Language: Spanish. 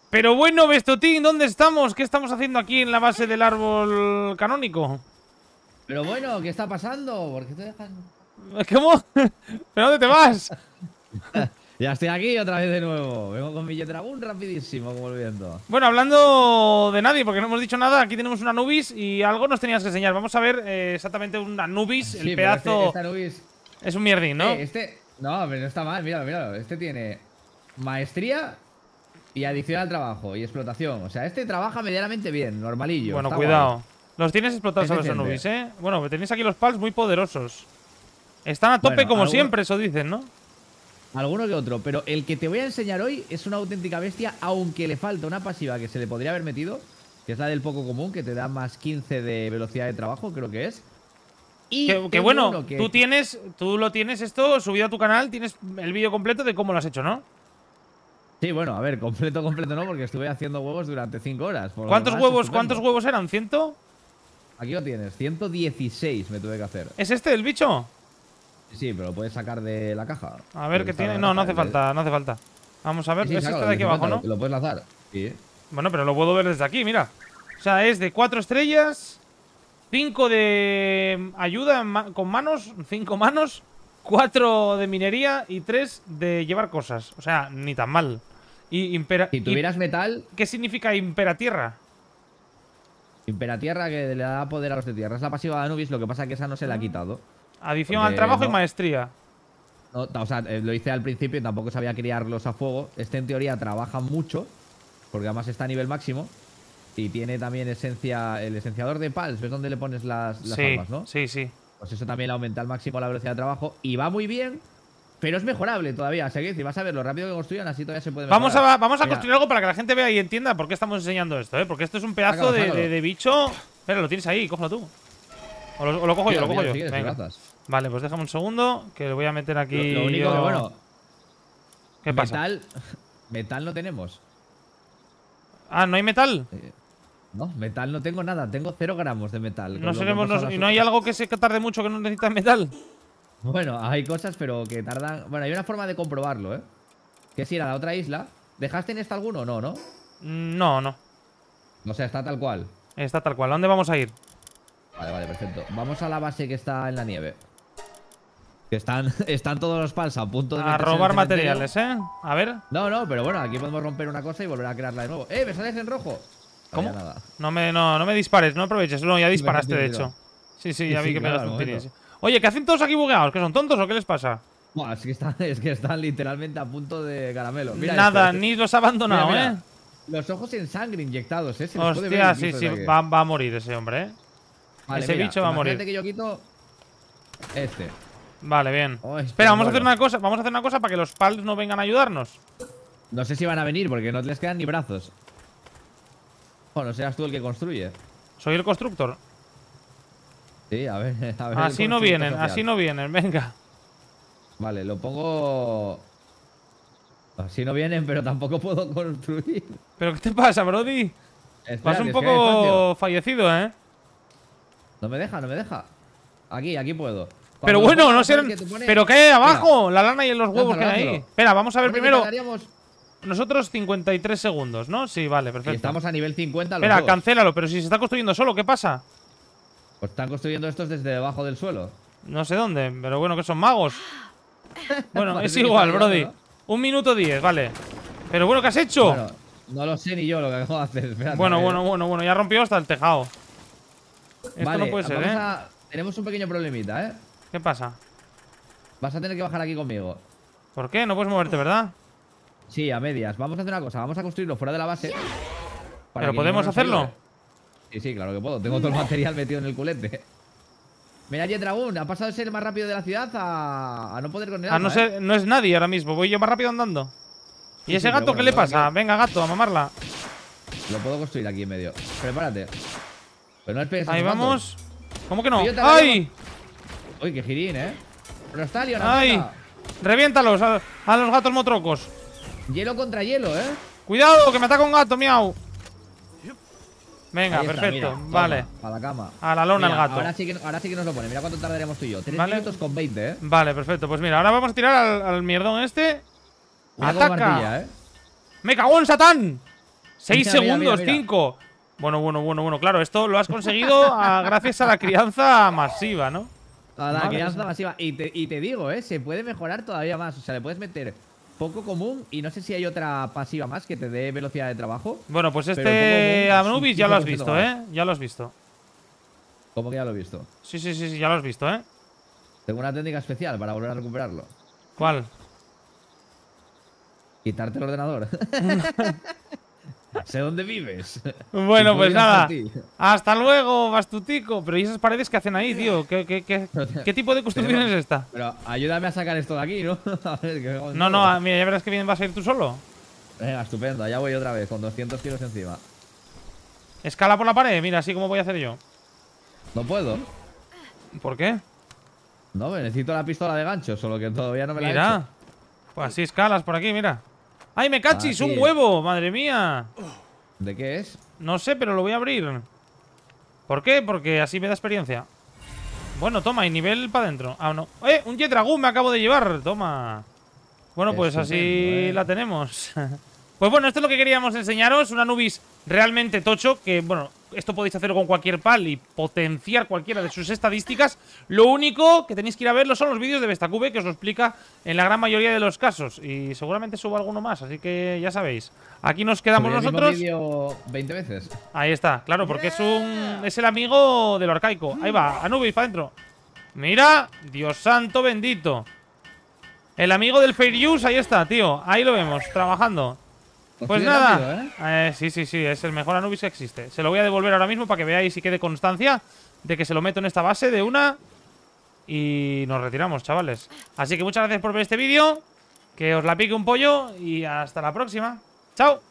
Pero bueno, Bestotín, ¿dónde estamos? ¿Qué estamos haciendo aquí en la base del árbol canónico? Pero bueno, ¿qué está pasando? ¿Por qué te dejas? ¿Cómo? ¿Pero dónde te vas? Ya estoy aquí otra vez de nuevo. Vengo con mi Jet Dragoon rapidísimo, como el viento. Bueno, hablando de nadie, porque no hemos dicho nada, aquí tenemos una Anubis y algo nos tenías que enseñar. Vamos a ver exactamente una Anubis, Sí, el pero pedazo... esta Anubis... Es un mierdín, ¿no? No, pero no está mal, míralo, míralo. Este tiene maestría y adición al trabajo y explotación. O sea, este trabaja medianamente bien, normalillo. Bueno, está cuidado. guay. Los tienes explotados Es a los decente. Anubis, ¿eh? Bueno, tenéis aquí los pals muy poderosos. Están a tope Bueno, como siempre, eso dicen, ¿no? Alguno que otro, pero el que te voy a enseñar hoy es una auténtica bestia, aunque le falta una pasiva que se le podría haber metido, que es la del poco común, que te da más 15 de velocidad de trabajo, creo que es. Y Que bueno, tú lo tienes esto subido a tu canal, tienes el vídeo completo de cómo lo has hecho, ¿no? Sí, bueno, a ver, completo no, porque estuve haciendo huevos durante 5 horas. Por lo ¿Cuántos demás, huevos, estupendo. cuántos huevos eran? ¿100? Aquí lo tienes, 116 me tuve que hacer. ¿Es este el bicho? Sí, pero lo puedes sacar de la caja. A ver qué tiene. No, no hace falta, no hace falta. Vamos a ver, Sí, es sácalo, este de aquí abajo, ¿no? Lo puedes lanzar. Sí. Bueno, pero lo puedo ver desde aquí, mira. O sea, es de 4 estrellas, 5 de ayuda con manos, 5 manos, 4 de minería y 3 de llevar cosas. O sea, ni tan mal. Si tuvieras metal, ¿Qué significa imperatierra? Imperatierra, que le da poder a los de tierra. Es la pasiva de Anubis, lo que pasa es que esa no se la ha quitado. Adición Porque al trabajo y no- maestría. No, o sea, lo hice al principio y tampoco sabía criarlos a fuego. Este en teoría trabaja mucho, porque además está a nivel máximo. Y tiene también esencia, el esenciador de pals, ¿ves dónde le pones las Sí, armas, no? sí, sí. Pues eso también le aumenta al máximo la velocidad de trabajo. Y va muy bien, pero es mejorable todavía. O sea, que si vas a ver lo rápido que construyan, así todavía se puede mejorar. Vamos a Mira, construir algo para que la gente vea y entienda por qué estamos enseñando esto, ¿eh? Porque esto es un pedazo sácalo. de bicho. Espera, lo tienes ahí, cógelo tú. O lo cojo yo, mira, lo cojo mira, yo. si quieres, Venga. si lanzas. Vale, pues déjame un segundo, que le voy a meter aquí. Lo único yo- que, bueno, ¿Qué pasa? metal no tenemos. Ah, ¿no hay metal? No, metal no tengo nada. Tengo 0 gramos de metal. No con lo que seremos hemos ¿Y no hay algo que se tarde mucho que no necesita metal? Bueno, hay cosas, pero que tardan. Bueno, hay una forma de comprobarlo, ¿eh? Que es ir a la otra isla. ¿Dejaste en esta alguno? No, ¿no? No, no. O sea, está tal cual. Está tal cual. ¿A dónde vamos a ir? Vale, perfecto. Vamos a la base que está en la nieve. Que están todos los pals a punto de A meterse en el robar cementerio. materiales, ¿eh? A ver. No, pero bueno, aquí podemos romper una cosa y volver a crearla de nuevo. ¡Me sales en rojo! ¿Cómo? Nada. No me dispares, no aproveches. No, ya disparaste, de tiro. hecho. Sí, ya vi que claro, pegaste al un tiro. momento. Oye, ¿qué hacen todos aquí bugueados? ¿Que son tontos o qué les pasa? Buah, es que están literalmente a punto de caramelo. Mira Nada, esto. ni los ha abandonado, Mira, ¿eh? mira. Los ojos en sangre inyectados, ¿eh? Se les puede ver Hostia, sí, incluso sí. desde aquí. Va a morir ese hombre, ¿eh? Vale, ese mira, bicho va a morir. imagínate que yo quito este. Vale, bien. Oh, Espera, vamos a hacer bueno. una cosa. Vamos a hacer una cosa para que los pals no vengan a ayudarnos. No sé si van a venir porque no les quedan ni brazos. Bueno, serás tú el que construye. Soy el constructor. Sí, a ver. Así no vienen, así no vienen. Venga. Vale, lo pongo. Así no vienen, pero tampoco puedo construir. ¿Pero qué te pasa, Brody? Espera, Vas un que es que hay espacio. poco fallecido, ¿eh? No me deja. Aquí puedo. Pero Cuando bueno, lo no pongas, sé. que te pone- ¿Pero qué hay abajo? La lana y los huevos que hay ahí. lánzalo. Espera, vamos a ver Bueno, que primero. tardaríamos- Nosotros 53 segundos, ¿no? Sí, vale, Y perfecto. estamos a nivel 50 los Espera, dos. cancélalo, pero si se está construyendo solo, ¿qué pasa? Pues están construyendo estos desde debajo del suelo. No sé dónde, pero bueno, que son magos. Bueno, Parece es que igual, está Brody. ayudando, 1 minuto 10, vale. Pero bueno, ¿qué has hecho? Bueno, no lo sé ni yo lo que acabo de hacer. Espérate, Bueno, ya rompió hasta el tejado. Esto Vale, no puede ser, vamos ¿eh? tenemos un pequeño problemita, ¿eh? ¿Qué pasa? Vas a tener que bajar aquí conmigo. ¿Por qué? No puedes moverte, ¿verdad? Sí, a medias. Vamos a hacer una cosa. Vamos a construirlo fuera de la base. para ¿Pero que podemos ninguno nos hacerlo? ayude. Sí, claro que puedo. Tengo todo el material metido en el culete. Mira, Jet Dragoon, ha pasado de ser el más rápido de la ciudad a no poder con el Ah, no arma, sé, no es nadie ahora mismo. Voy yo más rápido andando. ¿Y Sí, ese sí, pero gato bueno, qué le lo que pasa? Venga, gato, a mamarla. Lo puedo construir aquí en medio. Prepárate. Pero no despegues a Ahí esos gatos. vamos. ¿Cómo que no? Yo te ¡Ay! Uy, qué girín, ¿eh? Rostalio, ¡Ay! Reviéntalos a los gatos motrocos. Hielo contra hielo, ¿eh? Cuidado, que me ataca un gato, miau. Venga, Ahí está, perfecto. mira, Vale. toma, a la cama. A la lona Mira, el gato. ahora sí que nos lo pone. Mira cuánto tardaremos tú y yo. 3 Vale. minutos con 20, ¿eh? Vale, perfecto. Pues mira, ahora vamos a tirar al mierdón este. Cuidado con ¡Ataca! martilla, ¿eh? ¡Me cago en Satán! 6 Mira, mira, segundos, mira. 5. Bueno. Claro, esto lo has conseguido gracias a la crianza masiva, ¿no? A la Madre crianza mía. masiva. Y te digo, se puede mejorar todavía más. O sea, le puedes meter poco común y no sé si hay otra pasiva más que te dé velocidad de trabajo. Bueno, pues Pero este poco común, Anubis un ya lo has 15% visto, más. ¿eh? Ya lo has visto. Como que ya lo he visto. Sí, ya lo has visto, ¿eh? Tengo una técnica especial para volver a recuperarlo. ¿Cuál? Quitarte el ordenador. Sé dónde vives. Bueno, Y pues puedo ir a nada. por ti. Hasta luego, Bastutico. Pero ¿y esas paredes que hacen ahí, tío? ¿Qué tipo de construcción es esta? Pero ayúdame a sacar esto de aquí, ¿no? A ver, que me No, mira, ya verás que bien vas a ir tú solo. Venga, estupendo. Allá voy otra vez con 200 kilos encima. Escala por la pared, mira, así como voy a hacer yo. No puedo. ¿Por qué? No, necesito la pistola de gancho, solo que todavía no me la he Mira. hecho. Pues así escalas por aquí, mira. ¡Ay, me cachis! Ah, ¡Un sí. huevo! ¡Madre mía! ¿De qué es? No sé, pero lo voy a abrir. ¿Por qué? Porque así me da experiencia. Bueno, toma, y nivel para adentro. Ah, no. Un Jet Dragoon me acabo de llevar. Toma. Bueno, pues así Estupendo, la tenemos. Pues bueno, esto es lo que queríamos enseñaros. Un Anubis realmente tocho. Que, bueno, esto podéis hacerlo con cualquier pal y potenciar cualquiera de sus estadísticas. Lo único que tenéis que ir a verlo son los vídeos de Bestacube, que os lo explica en la gran mayoría de los casos. Y seguramente subo alguno más, así que ya sabéis. Aquí nos quedamos ¿Subí el mismo nosotros. vídeo 20 veces? Ahí está, claro, porque es el amigo de lo arcaico. Ahí va, Anubis para adentro. Mira, Dios santo bendito. El amigo del Fair Use, ahí está, tío. Ahí lo vemos, trabajando. Pues Hostia, nada. rápido, Sí, es el mejor Anubis que existe. Se lo voy a devolver ahora mismo para que veáis y quede constancia de que se lo meto en esta base de una. Y nos retiramos, chavales. Así que muchas gracias por ver este vídeo. Que os la pique un pollo y hasta la próxima. Chao.